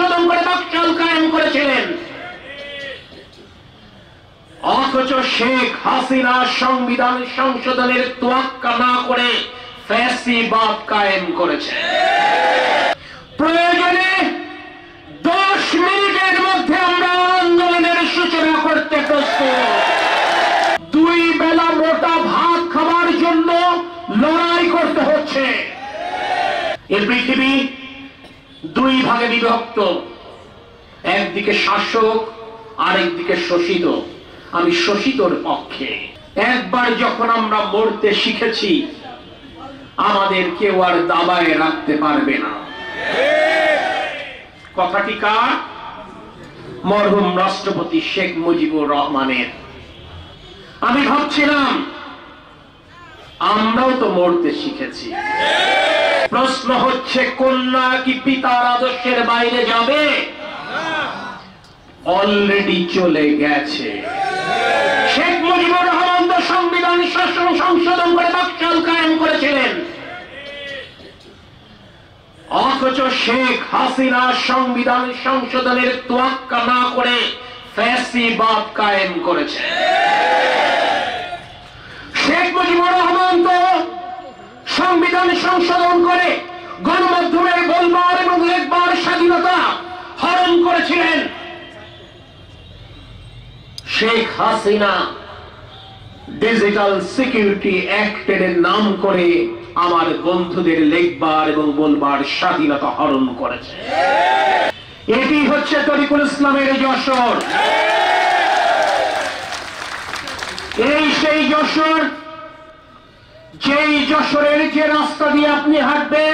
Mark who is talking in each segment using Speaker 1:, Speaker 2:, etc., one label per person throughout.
Speaker 1: সংশোধন করে বাকশাল কায়েম করেছিলেন, অথচ শেখ হাসিনা সংবিধান সংশোধনের তোয়াক্কা না করে ফ্যাসিবাদ কায়েম করেছে। প্রয়োজনে 10 মিনিটের মধ্যে আমরা আন্দোলনের সূচনা করতে প্রস্তুত। 2 বেলা মোটা ভাত খাবার জন্য লড়াই করতে হচ্ছে। এই পৃথিবী 2 ভাগে বিভক্ত, একদিকে শাসক আরেকদিকে শোষিত। আমি শোষিতর পক্ষে। একবার যখন আমরা মরতে শিখেছি, আমাদের কেউ আর দাবায় রাখতে পারবে না। কথাটি কার? মরহুম রাষ্ট্রপতি শেখ মুজিবুর রহমানের। আমি ভাবছিলাম আমরাও তো মরতে শিখেছি। প্রশ্ন হচ্ছে, কন্যা কি পিতার আদর্শের বাইরে যাবে? অলরেডি চলে গেছে। শেখ মুজিবুর রহমান তো সংবিধান সংশোধন করে বাকশাল কায়েম করেছিলেন, অথচ শেখ হাসিনা সংবিধান সংশোধনের তোয়াক্কা না করে ফ্যাসিবাদ কায়েম করেছে। শেখ মুজিবুর রহমান তো সংবিধান সংশোধন করে গণমাধ্যমের বলবার এবং লেখবার স্বাধীনতা হরণ করেছিলেন। শেখ হাসিনা ডিজিটাল সিকিউরিটি অ্যাক্টের নাম করে আমার বন্ধুদের লেখবার এবং বলবার স্বাধীনতা হরণ করেছে। এটি হচ্ছে তরিকুল ইসলামের যশোর। এই সেই যশোর, যেই যশোরের যে রাস্তা দিয়ে আপনি হাঁটবেন,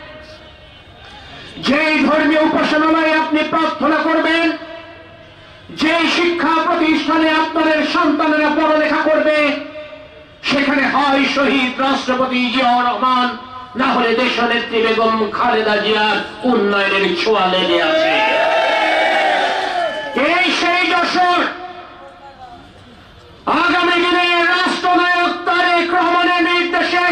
Speaker 1: যেই ধর্মীয় উপাসনালয়ে আপনি প্রার্থনা করবেন, যে শিক্ষা প্রতিষ্ঠানে আপনাদের সন্তানেরা পড়ালেখা করবে, সেখানে হয় শহীদ রাষ্ট্রপতি জিয়াউর রহমান, না হলে দেশনেত্রী বেগম খালেদা জিয়ার উন্নয়নের ছোঁয়া লেগে আছে। এই সেই যশোর, আগামী দিনে রাষ্ট্রনায়ক তারেক রহমানের নির্দেশে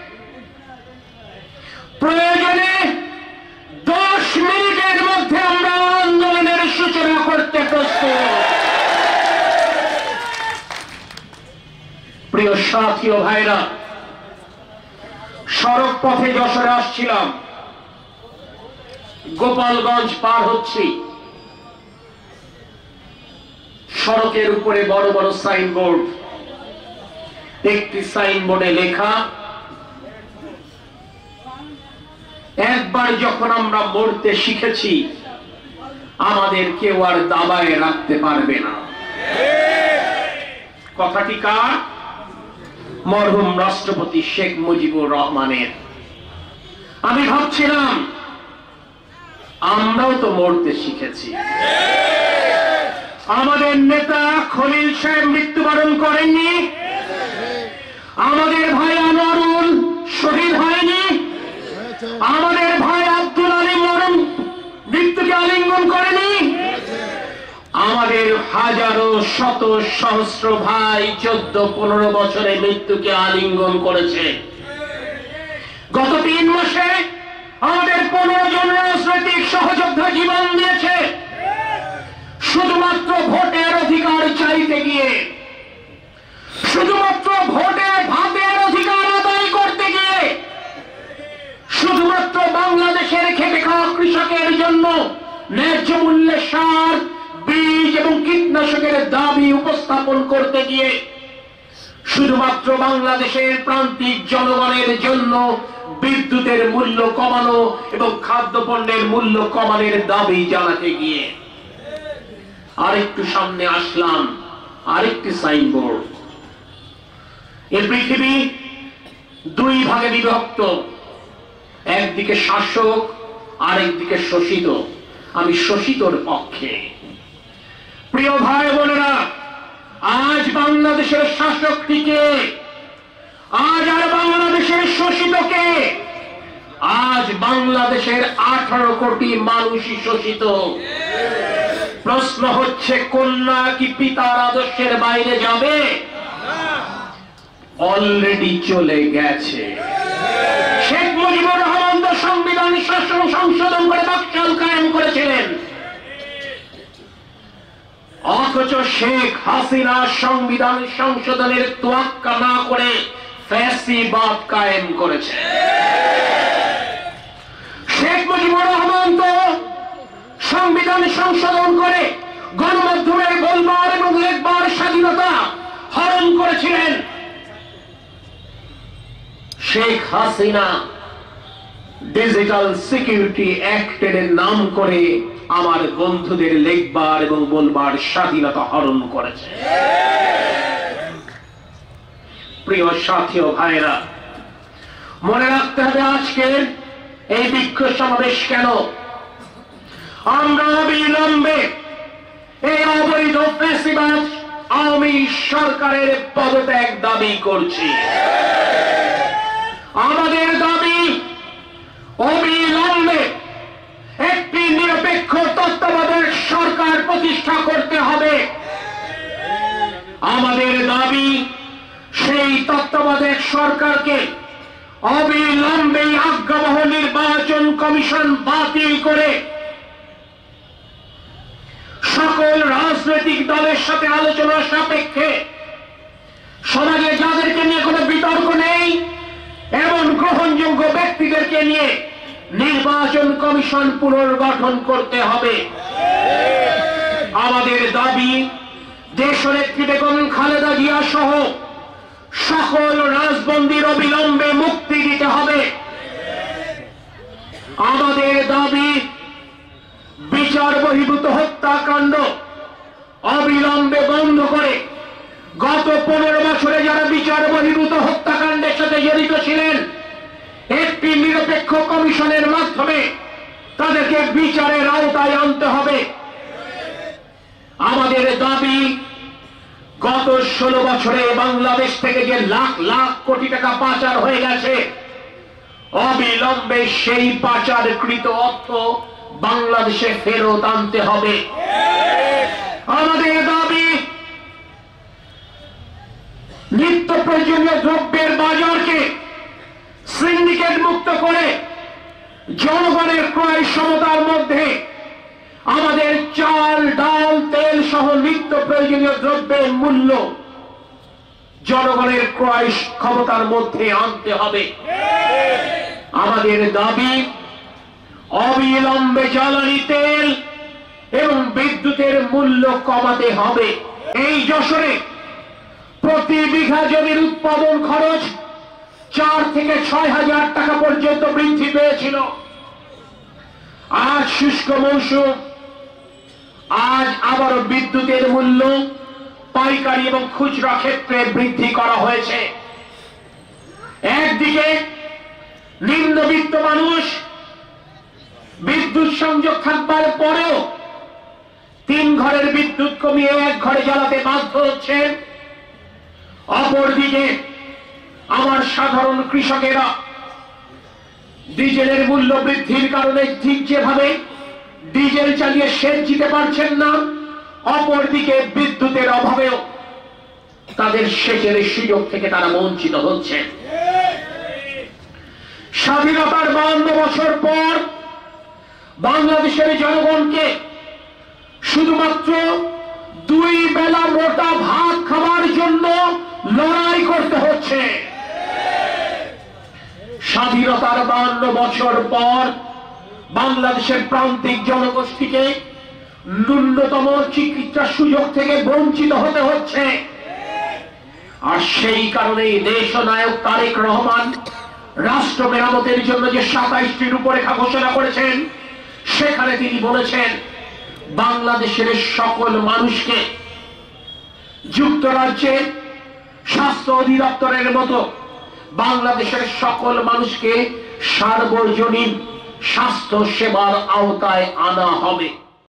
Speaker 1: প্রয়োজনে 10 মিনিটের মধ্যে আমরা আন্দোলনের সূচনা করতে প্রস্তুত। প্রিয় সাথী ও ভাইরা, সড়ক পথে যশোরে আসছিলাম, গোপালগঞ্জ পার হচ্ছি। সড়কের উপরে বড় বড় সাইনবোর্ড। একটি সাইনবোর্ডে লেখা, একবার যখন আমরা মরতে শিখেছি, আমাদের কেউ আর দাবায় রাখতে পারবে না। কথাটি কার? মরহুম রাষ্ট্রপতি শেখ মুজিবুর রহমানের। আমি ভাবছিলাম আমরাও তো মরতে শিখেছি। আমাদের নেতা খলিল সাহেব মৃত্যুবরণ করেননি, আমাদের ভাই আনোয়ারুল শহীদ হয়নি, আমাদের ভাই আব্দুল আলী মরণ মৃত্যুকে আলিঙ্গন করেনি, আমাদের হাজারো শত সহস্র ভাই 14-15 বছরে মৃত্যুকে আলিঙ্গন করেছে। গত 3 মাসে আমাদের 15 জন রাজনৈতিক সহযোদ্ধা জীবন দিয়েছে শুধুমাত্র ভোটের অধিকার চাইতে গিয়ে, শুধুমাত্র ভোটে ভাতের অধিকার আদায় করতে গিয়ে, শুধুমাত্র বাংলাদেশের খেটে খাওয়া কৃষকের জন্য ন্যায্য মূল্যে সার, বীজ এবং কীটনাশকের দাবি উপস্থাপন করতে গিয়ে, শুধুমাত্র বাংলাদেশের প্রান্তিক জনগণের জন্য বিদ্যুতের মূল্য কমানো এবং খাদ্যপণ্যের মূল্য কমানোর দাবি জানাতে গিয়ে আরেকটু সামনে আসলাম, আরেকটি সাইনবোর্ড। এই পৃথিবী 2 ভাগে বিভক্ত, একদিকে শাসক আরেকদিকে শোষিত। আমি শোষিতর পক্ষে। প্রিয় ভাই বোনেরা, আজ বাংলাদেশের শাসকটিকে, আজ আর বাংলাদেশের শোষিতকে, আজ বাংলাদেশের 18 কোটি মানুষই শোষিত। প্রশ্ন হচ্ছে, কন্যা কি পিতার আদর্শের বাইরে যাবে? অলরেডি চলে গেছে। শেখ মুজিবুর রহমান তো সংবিধান সংশোধন করে বাকশাল কায়েম করেছিলেন, অথচ শেখ হাসিনা সংবিধান সংশোধনের তোয়াক্কা না করে ফ্যাসিবাদ কায়েম করেছে। শেখ মুজিবুর রহমান তো সংবিধান সংশোধন করে গণমাধ্যমের বলবার এবং লেখবার স্বাধীনতা হরণ করেছিলেন। শেখ হাসিনা ডিজিটাল সিকিউরিটি অ্যাক্টের নাম করে আমার বন্ধুদের লেখবার এবং বলবার স্বাধীনতা হরণ করেছে। প্রিয় সাথী ও ভাইরা, মনে রাখতে হবে আজকের এই বিক্ষোভ সমাবেশ কেন। আমরা অবিলম্বে এই অবৈধ ফ্যাসিবাদ আওয়ামী সরকারের পদত্যাগ দাবি করছি। আমাদের দাবি অবিলম্বে একটি নিরপেক্ষ তত্ত্বাবধায়ক সরকার প্রতিষ্ঠা করতে হবে। আমাদের দাবি সেই তত্ত্বাবধায়ক সরকারকে অবিলম্বে আজ্ঞাবহ নির্বাচন কমিশন বাতিল করে সকল রাজনৈতিক দলের সাথে আলোচনা সাপেক্ষে সমাজে যাদেরকে নিয়ে কোনো বিতর্ক নেই এমন গ্রহণযোগ্য ব্যক্তিদেরকে নিয়ে নির্বাচন কমিশন পুনর্গঠন করতে হবে। আমাদের দাবি দেশনেত্রী বেগম খালেদা জিয়া সহ সকল রাজবন্দীর অবিলম্বে মুক্তি দিতে হবে। আমাদের দাবি বিচার বহির্ভূত হত্যাকাণ্ড অবিলম্বে বন্ধ করে গত 15 বছরে যারা বিচার বহির্ভূত হত্যাকাণ্ডের সাথে জড়িত ছিলেন একটি নিরপেক্ষ কমিশনের মাধ্যমে তাদেরকে বিচারের আওতায় আনতে হবে। আমাদের দাবি গত 16 বছরে বাংলাদেশ থেকে যে লাখ লাখ কোটি টাকা পাচার হয়ে গেছে অবিলম্বে সেই পাচারকৃত অর্থ বাংলাদেশে ফেরত আনতে হবে। আমাদের দাবি নিত্য প্রয়োজনীয় দ্রব্যের বাজারকে সিন্ডিকেট মুক্ত করে জনগণের ক্রয় ক্ষমতার মধ্যে আমাদের চাল ডাল তেল সহ নিত্য প্রয়োজনীয় দ্রব্যের মূল্য জনগণের ক্রয় ক্ষমতার মধ্যে আনতে হবে। আমাদের দাবি অবিলম্বে জ্বালানি তেল এবং বিদ্যুতের মূল্য কমাতে হবে। এই যশোরে প্রতি বিঘা জমির উৎপাদন খরচ 4 থেকে 6 হাজার টাকা পর্যন্ত বৃদ্ধি পেয়েছিল। আজ শুষ্ক মৌসুম, আজ আবারও বিদ্যুতের মূল্য পাইকারি এবং খুচরা ক্ষেত্রে বৃদ্ধি করা হয়েছে। একদিকে নিম্নবিত্ত মানুষ বিদ্যুৎ সংযোগ থাকবার পরেও 3 ঘরের বিদ্যুৎ কমিয়ে 1 ঘরে জ্বালাতে বাধ্য হচ্ছে। অপরদিকে আমার সাধারণ কৃষকেরা ডিজেলের মূল্য বৃদ্ধির কারণে ঠিক যেভাবে ডিজেল চালিয়ে সেচ দিতে পারছেন না, অপরদিকে বিদ্যুতের অভাবেও তাদের সেচের সুযোগ থেকে তারা বঞ্চিত হচ্ছে। স্বাধীনতার 52 বছর পর বাংলাদেশের জনগণকে শুধুমাত্র 2 বেলা মোটা ভাত খাবার জন্য লড়াই করতে হচ্ছে। স্বাধীনতার 52 বছর পর বাংলাদেশের প্রান্তিক জনগোষ্ঠীকে ন্যূনতম চিকিৎসা সুযোগ থেকে বঞ্চিত হতে হচ্ছে। আর সেই কারণেই দেশনায়ক তারেক রহমান রাষ্ট্র মেরামতের জন্য যে 27টি রূপরেখা ঘোষণা করেছেন সেখানে তিনি বলেছেন বাংলাদেশের সকল মানুষকে যুক্তরাজ্যের স্বাস্থ্য অধিদপ্তরের মতো বাংলাদেশের সকল মানুষকে সার্বজনীন স্বাস্থ্য সেবার আওতায় আনা হবে।